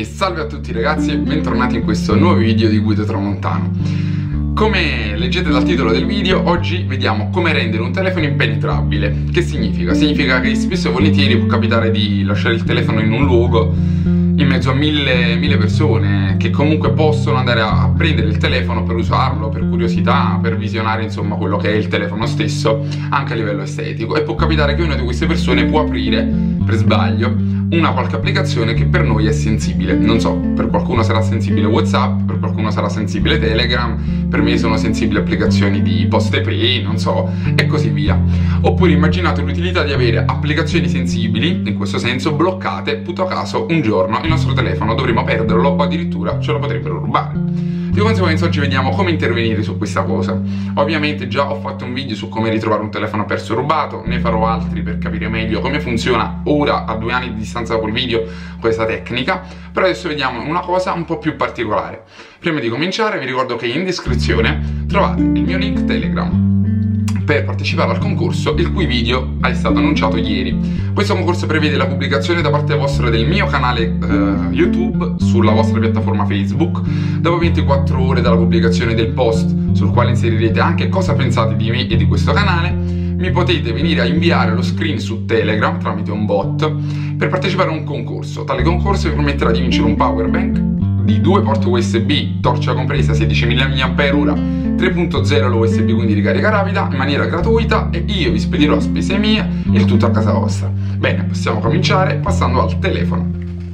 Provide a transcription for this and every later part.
salve a tutti ragazzi e bentornati in questo nuovo video di Guido Tramontano. Come leggete dal titolo del video, oggi vediamo come rendere un telefono impenetrabile. Che significa? Significa che spesso e volentieri può capitare di lasciare il telefono in un luogo in mezzo a mille persone che comunque possono andare a prendere il telefono per usarlo, per curiosità, per visionare insomma quello che è il telefono stesso, anche a livello estetico. E può capitare che una di queste persone può aprire per sbaglio una qualche applicazione che per noi è sensibile. Non so, per qualcuno sarà sensibile WhatsApp, per qualcuno sarà sensibile Telegram, per me sono sensibili applicazioni di PostePay, non so, e così via. Oppure immaginate l'utilità di avere applicazioni sensibili, in questo senso bloccate, puto caso un giorno il nostro telefono dovremo perderlo o addirittura ce lo potrebbero rubare. Di conseguenza oggi vediamo come intervenire su questa cosa. Ovviamente già ho fatto un video su come ritrovare un telefono perso o rubato, ne farò altri per capire meglio come funziona ora a 2 anni di distanza da quel video questa tecnica, però adesso vediamo una cosa un po' più particolare. Prima di cominciare vi ricordo che in descrizione trovate il mio link Telegram per partecipare al concorso, il cui video è stato annunciato ieri. Questo concorso prevede la pubblicazione da parte vostra del mio canale YouTube sulla vostra piattaforma Facebook. Dopo 24 ore dalla pubblicazione del post sul quale inserirete anche cosa pensate di me e di questo canale, mi potete venire a inviare lo screen su Telegram tramite un bot per partecipare a un concorso. Tale concorso vi permetterà di vincere un power bank di 2 porte USB, torcia compresa 16.000 mAh, 3.0 l'USB, quindi ricarica rapida, in maniera gratuita, e io vi spedirò a spese mie il tutto a casa vostra. Bene, possiamo cominciare passando al telefono.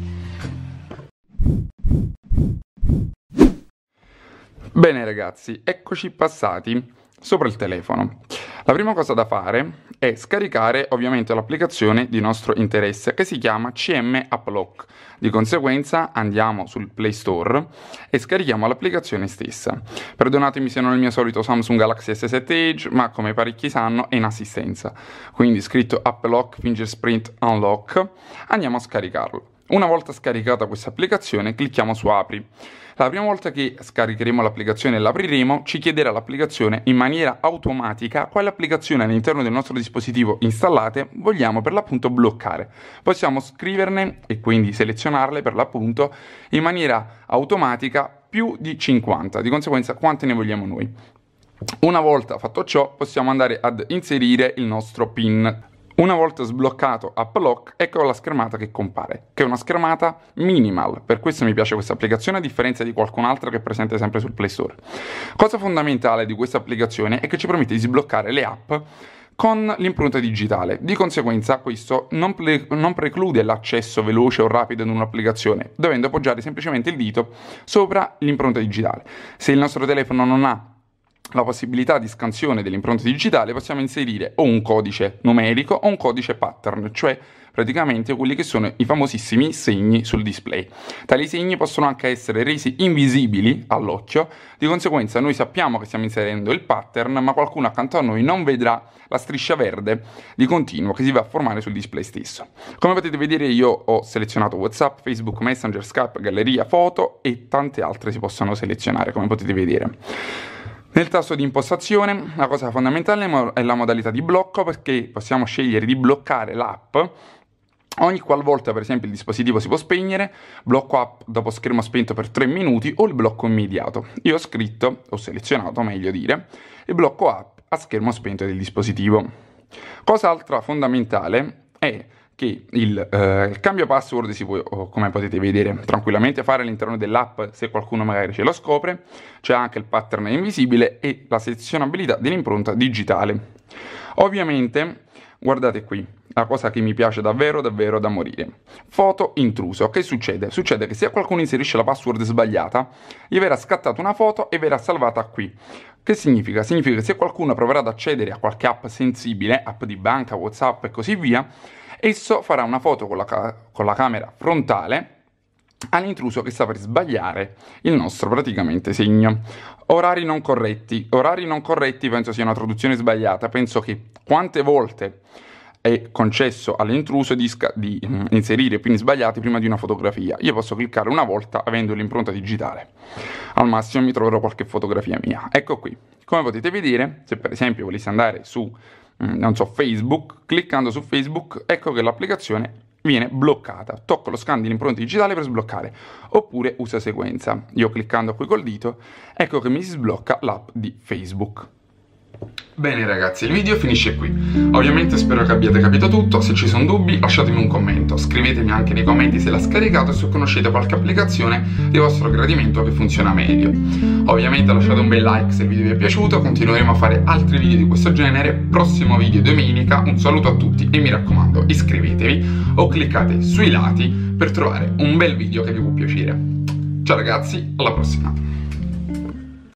Bene ragazzi, eccoci passati sopra il telefono. La prima cosa da fare è scaricare ovviamente l'applicazione di nostro interesse che si chiama CM App Lock. Di conseguenza andiamo sul Play Store e scarichiamo l'applicazione stessa. Perdonatemi se non è il mio solito Samsung Galaxy S7 Edge, ma come parecchi sanno è in assistenza. Quindi scritto App Lock Fingerprint Unlock, andiamo a scaricarlo. Una volta scaricata questa applicazione clicchiamo su Apri. La prima volta che scaricheremo l'applicazione e l'apriremo ci chiederà l'applicazione in maniera automatica quale applicazione all'interno del nostro dispositivo installate vogliamo per l'appunto bloccare. Possiamo scriverne e quindi selezionarle per l'appunto in maniera automatica più di 50, di conseguenza quante ne vogliamo noi. Una volta fatto ciò possiamo andare ad inserire il nostro PIN. Una volta sbloccato App Lock, ecco la schermata che compare, che è una schermata minimal. Per questo mi piace questa applicazione a differenza di qualcun'altra che è presente sempre sul Play Store. Cosa fondamentale di questa applicazione è che ci permette di sbloccare le app con l'impronta digitale. Di conseguenza questo non preclude l'accesso veloce o rapido ad un'applicazione, dovendo appoggiare semplicemente il dito sopra l'impronta digitale. Se il nostro telefono non ha la possibilità di scansione dell'impronta digitale, possiamo inserire o un codice numerico o un codice pattern, cioè praticamente quelli che sono i famosissimi segni sul display. Tali segni possono anche essere resi invisibili all'occhio, di conseguenza noi sappiamo che stiamo inserendo il pattern, ma qualcuno accanto a noi non vedrà la striscia verde di continuo che si va a formare sul display stesso. Come potete vedere io ho selezionato WhatsApp, Facebook Messenger, Skype, galleria, foto e tante altre si possono selezionare, come potete vedere. Nel tasto di impostazione la cosa fondamentale è la modalità di blocco, perché possiamo scegliere di bloccare l'app ogni qualvolta per esempio il dispositivo si può spegnere, blocco app dopo schermo spento per 3 minuti o il blocco immediato. Io ho selezionato meglio dire, il blocco app a schermo spento del dispositivo. Cosa altra fondamentale è che il cambio password si può, come potete vedere, tranquillamente fare all'interno dell'app se qualcuno magari ce lo scopre. C'è anche il pattern invisibile e la selezionabilità dell'impronta digitale. Ovviamente, guardate qui, la cosa che mi piace davvero da morire. Foto intruso. Che succede? Succede che se qualcuno inserisce la password sbagliata, gli verrà scattata una foto e verrà salvata qui. Che significa? Significa che se qualcuno proverà ad accedere a qualche app sensibile, app di banca, WhatsApp e così via, esso farà una foto con la camera frontale all'intruso che sta per sbagliare il nostro praticamente segno. Orari non corretti. Orari non corretti penso sia una traduzione sbagliata. Penso che quante volte è concesso all'intruso di inserire pin sbagliati prima di una fotografia. Io posso cliccare una volta avendo l'impronta digitale. Al massimo mi troverò qualche fotografia mia. Ecco qui. Come potete vedere, se per esempio volessi andare su non so, Facebook, cliccando su Facebook, ecco che l'applicazione viene bloccata. Tocco lo scan dell'impronta digitale per sbloccare, oppure usa sequenza. Io cliccando qui col dito, ecco che mi si sblocca l'app di Facebook. Bene ragazzi, il video finisce qui. Ovviamente spero che abbiate capito tutto. Se ci sono dubbi lasciatemi un commento, scrivetemi anche nei commenti se l'ha scaricato e se conoscete qualche applicazione di vostro gradimento che funziona meglio. Ovviamente lasciate un bel like se il video vi è piaciuto, continueremo a fare altri video di questo genere. Prossimo video domenica, un saluto a tutti e mi raccomando iscrivetevi o cliccate sui lati per trovare un bel video che vi può piacere. Ciao ragazzi, alla prossima!